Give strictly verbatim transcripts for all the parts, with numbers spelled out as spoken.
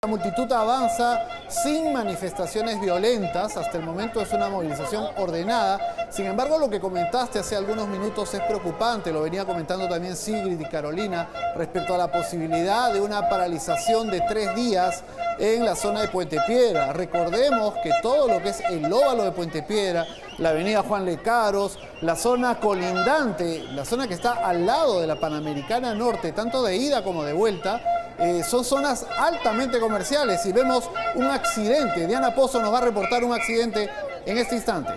La multitud avanza sin manifestaciones violentas, hasta el momento es una movilización ordenada. Sin embargo, lo que comentaste hace algunos minutos es preocupante, lo venía comentando también Sigrid y Carolina, respecto a la posibilidad de una paralización de tres días en la zona de Puente Piedra. Recordemos que todo lo que es el óvalo de Puente Piedra, la avenida Juan Lecaros, la zona colindante, la zona que está al lado de la Panamericana Norte, tanto de ida como de vuelta, Eh, son zonas altamente comerciales y vemos un accidente. Diana Pozo nos va a reportar un accidente en este instante.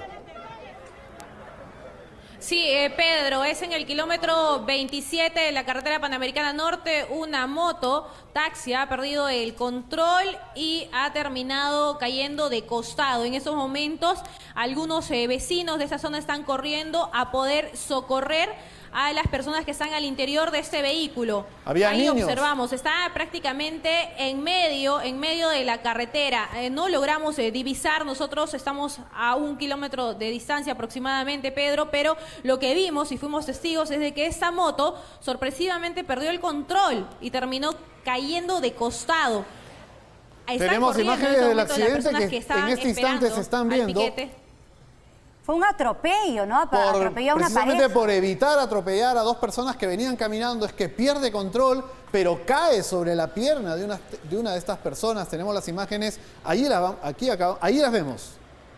Sí, eh, Pedro, es en el kilómetro veintisiete de la carretera Panamericana Norte. Una moto taxi ha perdido el control y ha terminado cayendo de costado. En estos momentos, algunos eh, vecinos de esa zona están corriendo a poder socorrer a las personas que están al interior de este vehículo. Había Ahí niños. Observamos, está prácticamente en medio, en medio de la carretera. Eh, no logramos eh, divisar, nosotros estamos a un kilómetro de distancia aproximadamente, Pedro, pero lo que vimos y fuimos testigos es de que esta moto sorpresivamente perdió el control y terminó cayendo de costado. Están Tenemos imágenes del accidente que, que en este instante se están viendo. Fue un atropello, ¿no? Para Por, atropellar a una precisamente pareja. por evitar atropellar a dos personas que venían caminando, es que pierde control, pero cae sobre la pierna de una de, una de estas personas. Tenemos las imágenes, ahí, la, aquí, acá, ahí las vemos.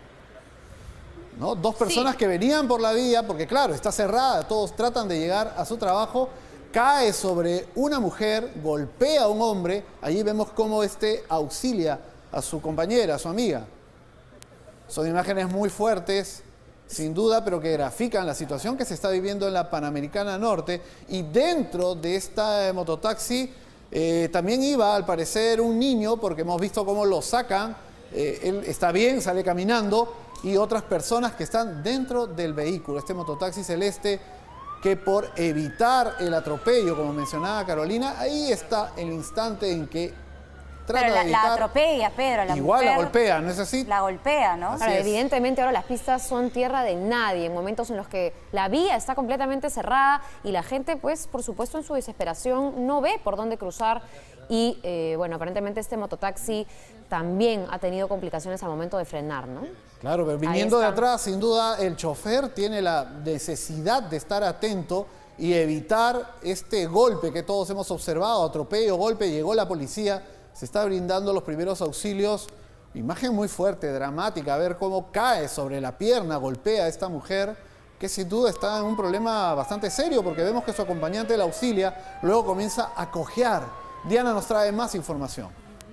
¿No? Dos personas sí. que venían por la vía, porque claro, está cerrada, todos tratan de llegar a su trabajo, cae sobre una mujer, golpea a un hombre, allí vemos cómo este auxilia a su compañera, a su amiga. Son imágenes muy fuertes, sin duda, pero que grafican la situación que se está viviendo en la Panamericana Norte. Y dentro de esta mototaxi eh, también iba, al parecer, un niño, porque hemos visto cómo lo sacan. Eh, él está bien, sale caminando, y otras personas que están dentro del vehículo. Este mototaxi celeste que, por evitar el atropello, como mencionaba Carolina, ahí está el instante en que trata Pero la, de evitar, la atropella, Pedro. La igual mujer la golpea, ¿no es así? La golpea, ¿no? Ahora, evidentemente ahora las pistas son tierra de nadie, en momentos en los que la vía está completamente cerrada y la gente, pues, por supuesto, en su desesperación no ve por dónde cruzar. Y, eh, bueno, aparentemente este mototaxi también ha tenido complicaciones al momento de frenar, ¿no? Claro, pero viniendo de atrás, sin duda, el chofer tiene la necesidad de estar atento y evitar este golpe que todos hemos observado, atropello, golpe, llegó la policía, se está brindando los primeros auxilios. Imagen muy fuerte, dramática, a ver cómo cae sobre la pierna, golpea a esta mujer, que sin duda está en un problema bastante serio, porque vemos que su acompañante la auxilia, luego comienza a cojear. Diana nos trae más información.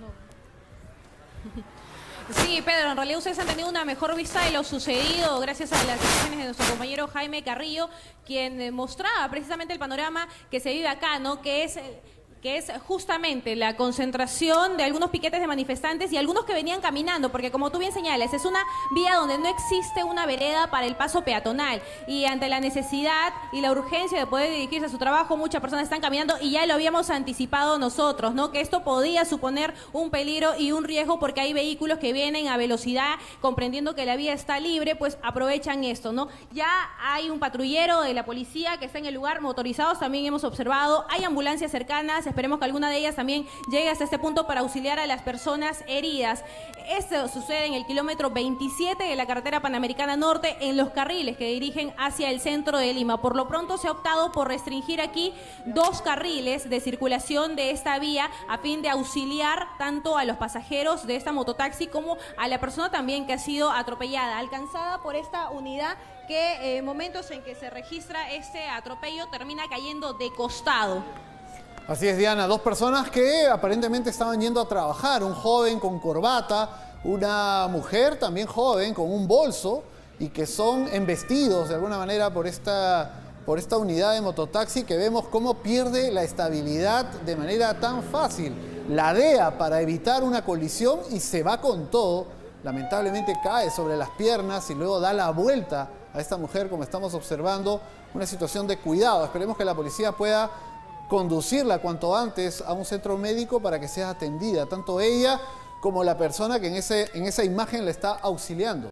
Sí, Pedro, en realidad ustedes han tenido una mejor vista de lo sucedido gracias a las imágenes de nuestro compañero Jaime Carrillo, quien mostraba precisamente el panorama que se vive acá, ¿no? Que es que es justamente la concentración de algunos piquetes de manifestantes y algunos que venían caminando, porque como tú bien señalas, es una vía donde no existe una vereda para el paso peatonal, y ante la necesidad y la urgencia de poder dirigirse a su trabajo, muchas personas están caminando, y ya lo habíamos anticipado nosotros, ¿no? Que esto podía suponer un peligro y un riesgo, porque hay vehículos que vienen a velocidad, comprendiendo que la vía está libre, pues aprovechan esto, ¿no? Ya hay un patrullero de la policía que está en el lugar, motorizados también hemos observado, hay ambulancias cercanas. Esperemos que alguna de ellas también llegue hasta este punto para auxiliar a las personas heridas. Esto sucede en el kilómetro veintisiete de la carretera Panamericana Norte, en los carriles que dirigen hacia el centro de Lima. Por lo pronto se ha optado por restringir aquí dos carriles de circulación de esta vía a fin de auxiliar tanto a los pasajeros de esta mototaxi como a la persona también que ha sido atropellada, alcanzada por esta unidad que en momentos en que se registra este atropello termina cayendo de costado. Así es, Diana, dos personas que aparentemente estaban yendo a trabajar, un joven con corbata, una mujer también joven con un bolso, y que son embestidos de alguna manera por esta, por esta unidad de mototaxi, que vemos cómo pierde la estabilidad de manera tan fácil. Ladea para evitar una colisión y se va con todo. Lamentablemente cae sobre las piernas y luego da la vuelta a esta mujer, como estamos observando, una situación de cuidado. Esperemos que la policía pueda conducirla cuanto antes a un centro médico para que sea atendida, tanto ella como la persona que en, ese, en esa imagen le está auxiliando.